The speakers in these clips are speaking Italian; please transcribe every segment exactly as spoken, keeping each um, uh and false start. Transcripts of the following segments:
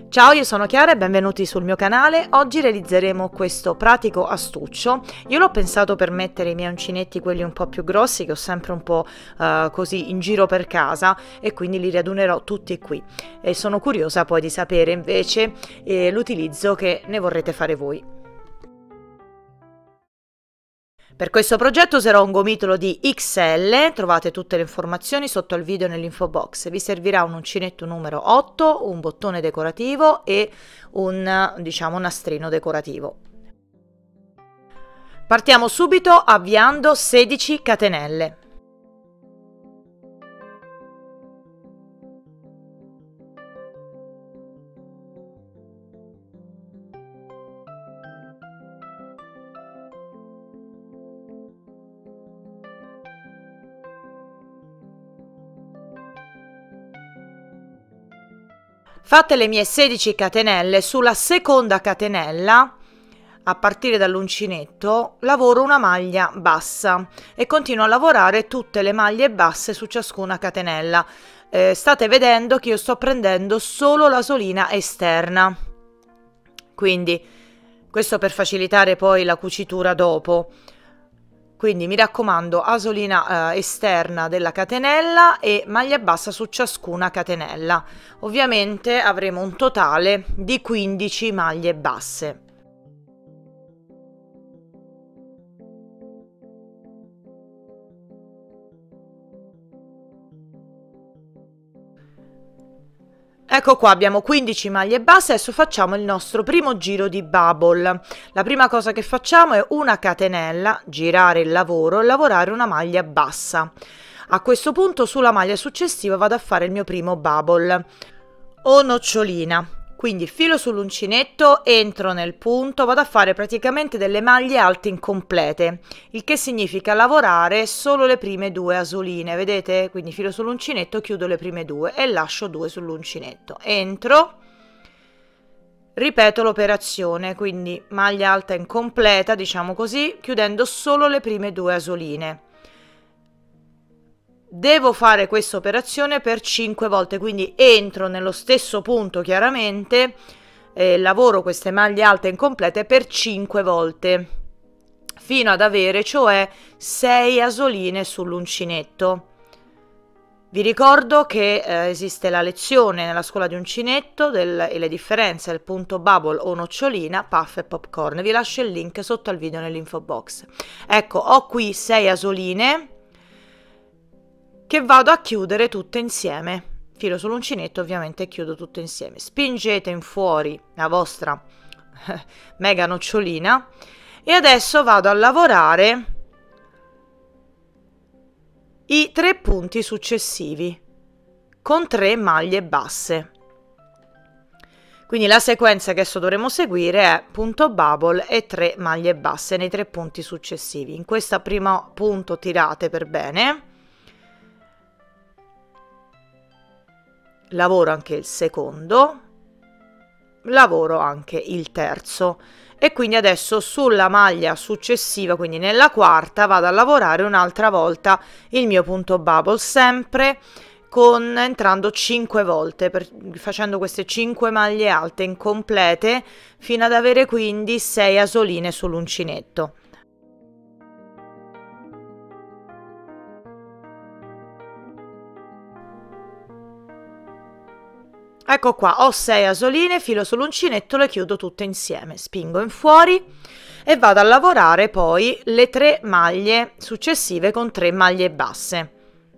Ciao, io sono Chiara e benvenuti sul mio canale. Oggi realizzeremo questo pratico astuccio. Io l'ho pensato per mettere i miei uncinetti, quelli un po' più grossi, che ho sempre un po' uh, così in giro per casa, e quindi li radunerò tutti qui. E sono curiosa poi di sapere invece eh, l'utilizzo che ne vorrete fare voi. Per questo progetto userò un gomitolo di X L, trovate tutte le informazioni sotto al video nell'info box. Vi servirà un uncinetto numero otto, un bottone decorativo e un, diciamo, nastrino decorativo. Partiamo subito avviando sedici catenelle. Fatte le mie sedici catenelle, sulla seconda catenella, a partire dall'uncinetto, lavoro una maglia bassa e continuo a lavorare tutte le maglie basse su ciascuna catenella. Eh, state vedendo che io sto prendendo solo la solina esterna, quindi questo per facilitare poi la cucitura dopo. Quindi mi raccomando, asolina eh, esterna della catenella e maglia bassa su ciascuna catenella. Ovviamente avremo un totale di quindici maglie basse. Ecco qua, abbiamo quindici maglie basse. Adesso facciamo il nostro primo giro di bubble. La prima cosa che facciamo è una catenella, girare il lavoro e lavorare una maglia bassa. A questo punto sulla maglia successiva vado a fare il mio primo bubble o nocciolina. Quindi filo sull'uncinetto, entro nel punto, vado a fare praticamente delle maglie alte incomplete, il che significa lavorare solo le prime due asoline, vedete? Quindi filo sull'uncinetto, chiudo le prime due e lascio due sull'uncinetto. Entro, ripeto l'operazione, quindi maglia alta incompleta, diciamo così, chiudendo solo le prime due asoline. Devo fare questa operazione per cinque volte, quindi entro nello stesso punto chiaramente, eh, lavoro queste maglie alte incomplete per cinque volte fino ad avere cioè sei asoline sull'uncinetto. Vi ricordo che eh, esiste la lezione nella scuola di uncinetto del, e le differenze del punto bubble o nocciolina, puff e popcorn. Vi lascio il link sotto al video nell'info box. Ecco, ho qui sei asoline che vado a chiudere tutte insieme. Filo sull'uncinetto, ovviamente chiudo tutte insieme. Spingete in fuori la vostra mega nocciolina e adesso vado a lavorare i tre punti successivi con tre maglie basse. Quindi la sequenza che adesso dovremo seguire è punto bubble e tre maglie basse nei tre punti successivi. In questo primo punto tirate per bene. Lavoro anche il secondo, lavoro anche il terzo e quindi adesso sulla maglia successiva, quindi nella quarta, vado a lavorare un'altra volta il mio punto bubble, sempre con entrando cinque volte, per, facendo queste cinque maglie alte incomplete fino ad avere quindi sei asoline sull'uncinetto. Ecco qua, ho sei asoline, filo sull'uncinetto, le chiudo tutte insieme, spingo in fuori e vado a lavorare poi le tre maglie successive con tre maglie basse.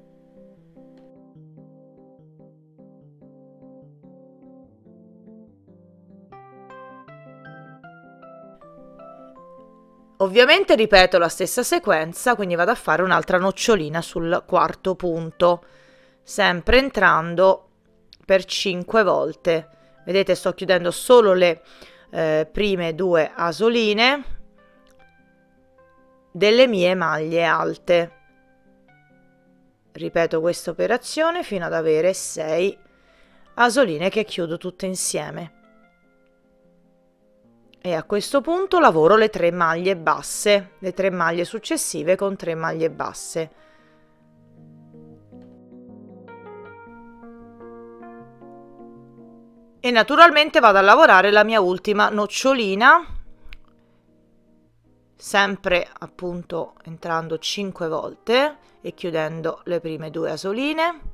Ovviamente ripeto la stessa sequenza, quindi vado a fare un'altra nocciolina sul quarto punto, sempre entrando per cinque volte. Vedete, sto chiudendo solo le eh, prime due asoline delle mie maglie alte. Ripeto questa operazione fino ad avere sei asoline che chiudo tutte insieme. E a questo punto lavoro le tre maglie basse, le tre maglie successive con tre maglie basse. e naturalmente vado a lavorare la mia ultima nocciolina, sempre appunto entrando cinque volte e chiudendo le prime due asoline.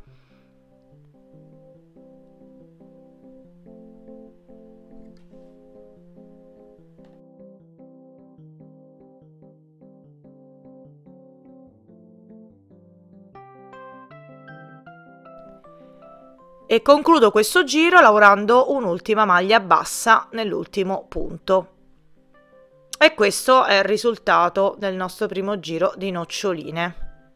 E concludo questo giro lavorando un'ultima maglia bassa nell'ultimo punto. E questo è il risultato del nostro primo giro di noccioline.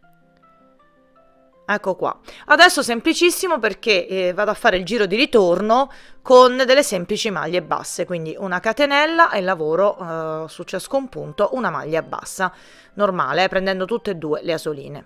Ecco qua. Adesso semplicissimo perché eh, vado a fare il giro di ritorno con delle semplici maglie basse, quindi una catenella e lavoro eh, su ciascun punto una maglia bassa normale, eh, prendendo tutte e due le asoline.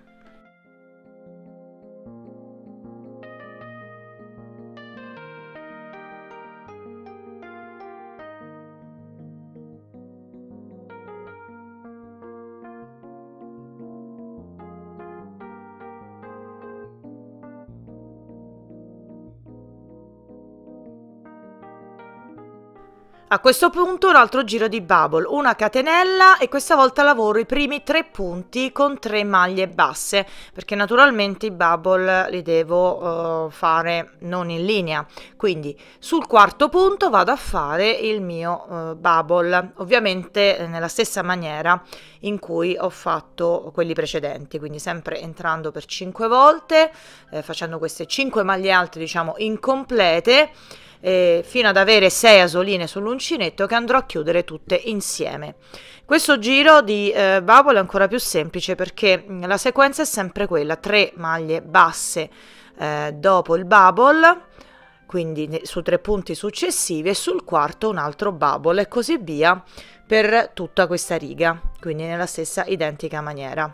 A questo punto un altro giro di bubble, una catenella e questa volta lavoro i primi tre punti con tre maglie basse, perché naturalmente i bubble li devo uh, fare non in linea, quindi sul quarto punto vado a fare il mio uh, bubble, ovviamente eh, nella stessa maniera in cui ho fatto quelli precedenti, quindi sempre entrando per cinque volte, eh, facendo queste cinque maglie alte diciamo incomplete, Eh, fino ad avere sei asoline sull'uncinetto che andrò a chiudere tutte insieme. Questo giro di eh, bubble è ancora più semplice perché la sequenza è sempre quella: tre maglie basse eh, dopo il bubble, quindi su tre punti successivi, e sul quarto un altro bubble e così via per tutta questa riga, quindi nella stessa identica maniera.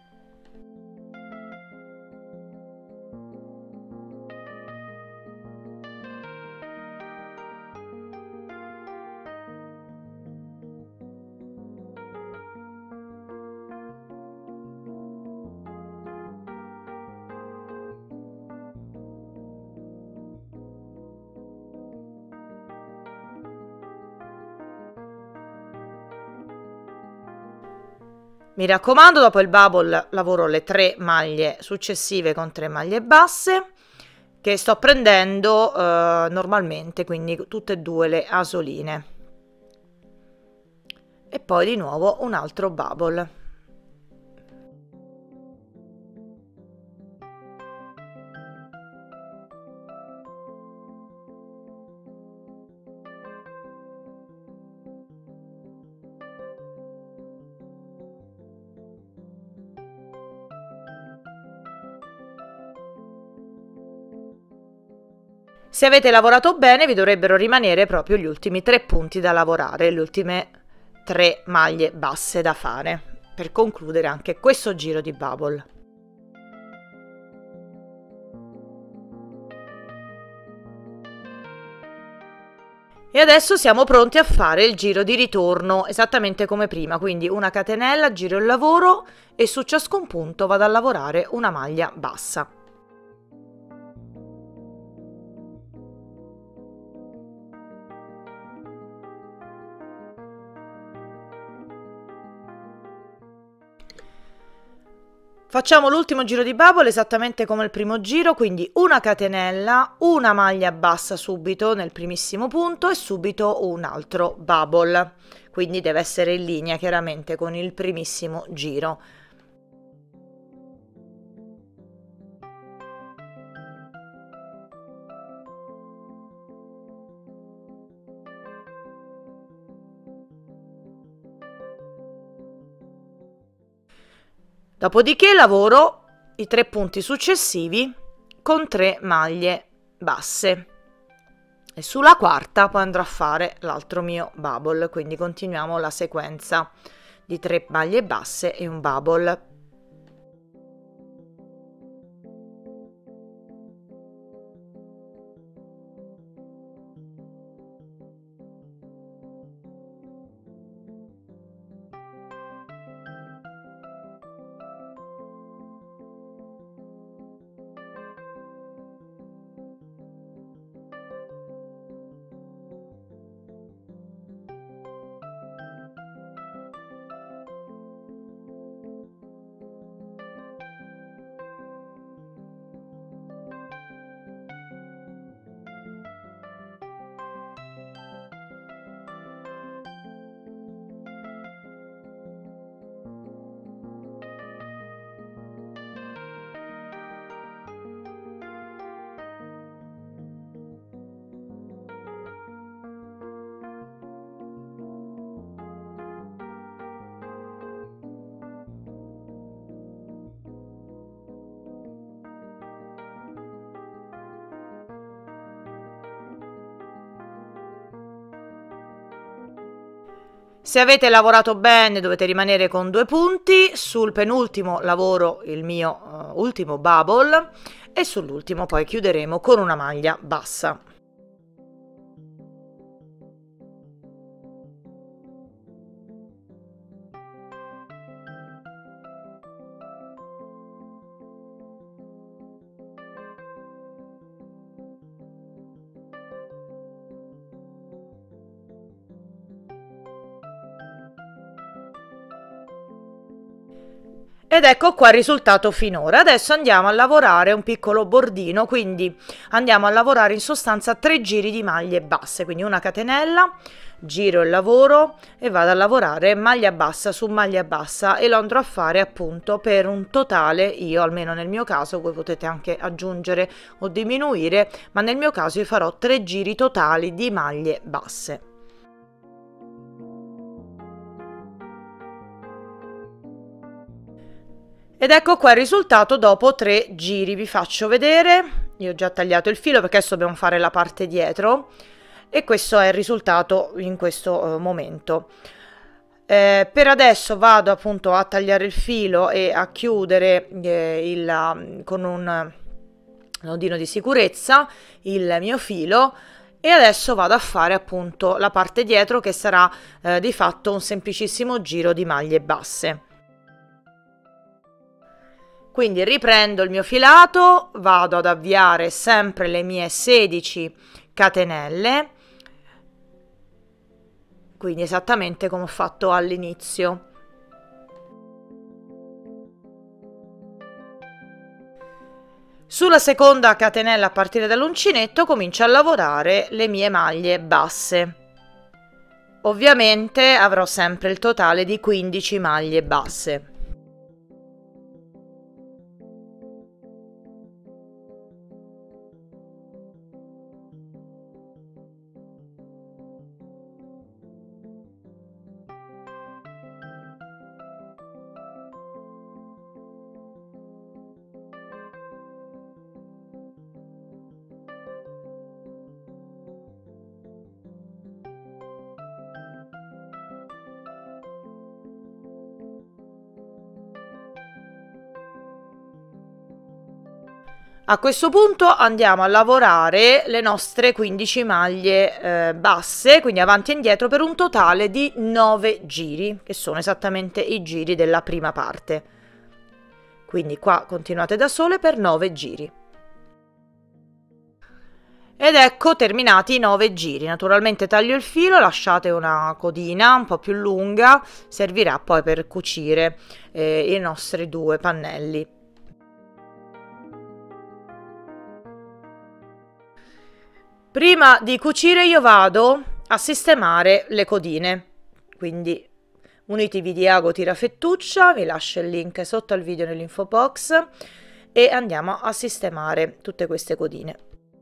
Mi raccomando, dopo il bubble lavoro le tre maglie successive con tre maglie basse che sto prendendo eh, normalmente, quindi tutte e due le asoline, e poi di nuovo un altro bubble. Se avete lavorato bene vi dovrebbero rimanere proprio gli ultimi tre punti da lavorare, le ultime tre maglie basse da fare per concludere anche questo giro di bubble. E adesso siamo pronti a fare il giro di ritorno esattamente come prima, quindi una catenella, giro il lavoro e su ciascun punto vado a lavorare una maglia bassa. Facciamo l'ultimo giro di bubble esattamente come il primo giro, quindi una catenella, una maglia bassa subito nel primissimo punto e subito un altro bubble, quindi deve essere in linea chiaramente con il primissimo giro. Dopodiché lavoro i tre punti successivi con tre maglie basse e sulla quarta poi andrò a fare l'altro mio bubble, quindi continuiamo la sequenza di tre maglie basse e un bubble. Se avete lavorato bene dovete rimanere con due punti, sul penultimo lavoro il mio uh, ultimo bubble e sull'ultimo poi chiuderemo con una maglia bassa. Ed ecco qua il risultato finora. Adesso andiamo a lavorare un piccolo bordino, quindi andiamo a lavorare in sostanza tre giri di maglie basse, quindi una catenella, giro il lavoro e vado a lavorare maglia bassa su maglia bassa e lo andrò a fare appunto per un totale, io almeno nel mio caso, voi potete anche aggiungere o diminuire, ma nel mio caso io farò tre giri totali di maglie basse. Ed ecco qua il risultato dopo tre giri, vi faccio vedere. Io ho già tagliato il filo perché adesso dobbiamo fare la parte dietro e questo è il risultato in questo uh, momento. Eh, per adesso vado appunto a tagliare il filo e a chiudere eh, il, um, con un nodino di sicurezza il mio filo. E adesso vado a fare appunto la parte dietro che sarà eh, di fatto un semplicissimo giro di maglie basse. Quindi riprendo il mio filato, vado ad avviare sempre le mie sedici catenelle, quindi esattamente come ho fatto all'inizio. Sulla seconda catenella a partire dall'uncinetto comincio a lavorare le mie maglie basse. Ovviamente avrò sempre il totale di quindici maglie basse. A questo punto andiamo a lavorare le nostre quindici maglie eh, basse, quindi avanti e indietro per un totale di nove giri, che sono esattamente i giri della prima parte. Quindi qua continuate da sole per nove giri. Ed ecco terminati i nove giri. Naturalmente taglio il filo, lasciate una codina un po' più lunga, servirà poi per cucire eh, i nostri due pannelli. Prima di cucire io vado a sistemare le codine, quindi unitevi di Ago Tirafettuccia, vi lascio il link sotto al video nell'info box e andiamo a sistemare tutte queste codine.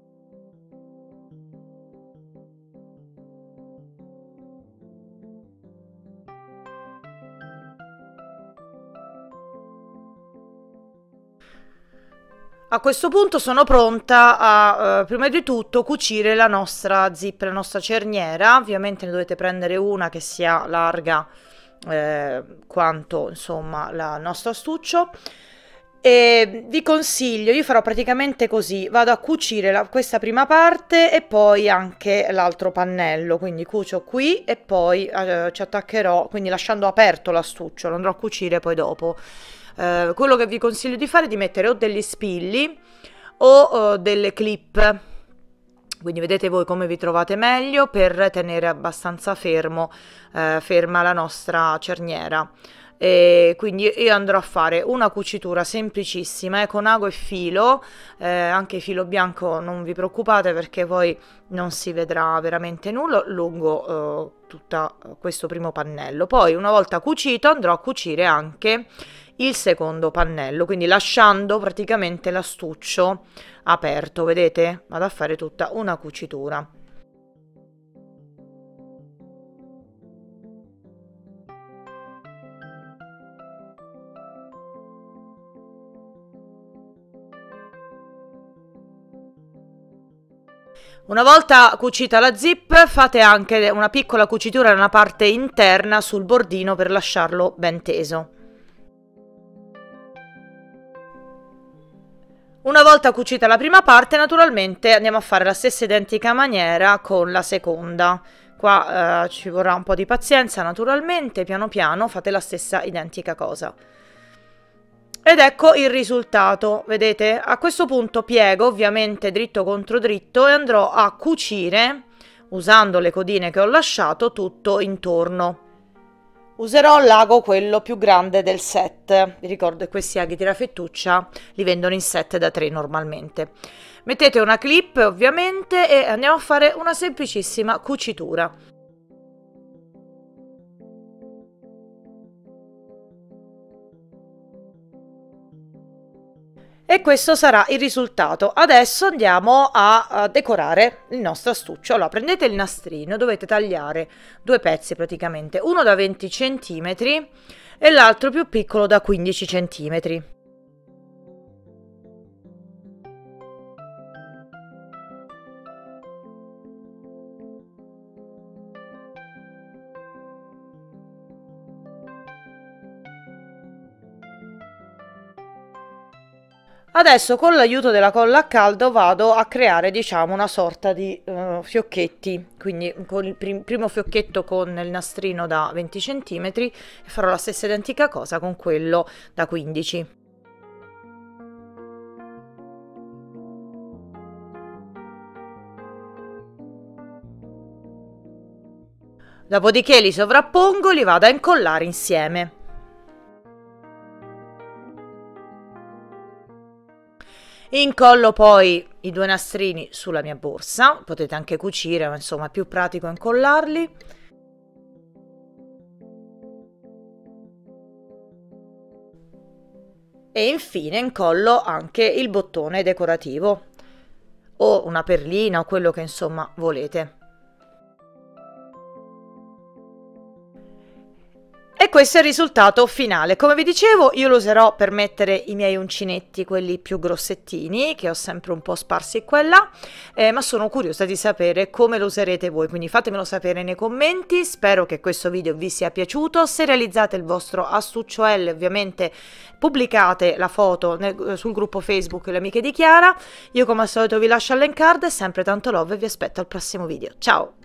A questo punto sono pronta a, eh, prima di tutto, cucire la nostra zip, la nostra cerniera. Ovviamente ne dovete prendere una che sia larga eh, quanto, insomma, la, il nostro astuccio. E vi consiglio, io farò praticamente così, vado a cucire la, questa prima parte e poi anche l'altro pannello, quindi cucio qui e poi eh, ci attaccherò, quindi lasciando aperto l'astuccio, lo andrò a cucire poi dopo. Uh, quello che vi consiglio di fare è di mettere o degli spilli o uh, delle clip, quindi vedete voi come vi trovate meglio per tenere abbastanza fermo, uh, ferma la nostra cerniera. E quindi io andrò a fare una cucitura semplicissima eh, con ago e filo, eh, anche filo bianco non vi preoccupate perché poi non si vedrà veramente nulla lungo eh, tutto questo primo pannello. Poi una volta cucito andrò a cucire anche il secondo pannello, quindi lasciando praticamente l'astuccio aperto, vedete? Vado a fare tutta una cucitura. Una volta cucita la zip, fate anche una piccola cucitura nella parte interna sul bordino per lasciarlo ben teso. Una volta cucita la prima parte, naturalmente andiamo a fare la stessa identica maniera con la seconda. Qua eh, ci vorrà un po' di pazienza, naturalmente, piano piano fate la stessa identica cosa. Ed ecco il risultato, vedete? A questo punto piego ovviamente dritto contro dritto e andrò a cucire, usando le codine che ho lasciato, tutto intorno. Userò l'ago quello più grande del set. Vi ricordo che questi aghi tirafettuccia li vendono in set da tre normalmente. Mettete una clip ovviamente e andiamo a fare una semplicissima cucitura. E questo sarà il risultato. Adesso andiamo a, a decorare il nostro astuccio. Allora, prendete il nastrino, dovete tagliare due pezzi praticamente, uno da venti centimetri e l'altro più piccolo da quindici centimetri. Adesso con l'aiuto della colla a caldo vado a creare, diciamo, una sorta di uh, fiocchetti, quindi con il prim primo fiocchetto con il nastrino da venti centimetri e farò la stessa identica cosa con quello da quindici. Dopodiché li sovrappongo, li vado a incollare insieme. Incollo poi i due nastrini sulla mia borsa, potete anche cucire, ma insomma è più pratico incollarli. E infine incollo anche il bottone decorativo o una perlina o quello che insomma volete. E questo è il risultato finale. Come vi dicevo, io lo userò per mettere i miei uncinetti, quelli più grossettini, che ho sempre un po' sparsi qua e là, eh, ma sono curiosa di sapere come lo userete voi, quindi fatemelo sapere nei commenti. Spero che questo video vi sia piaciuto. Se realizzate il vostro astuccio L, ovviamente pubblicate la foto nel, sul gruppo Facebook Le Amiche di Chiara. Io come al solito vi lascio al link card, sempre tanto love e vi aspetto al prossimo video. Ciao!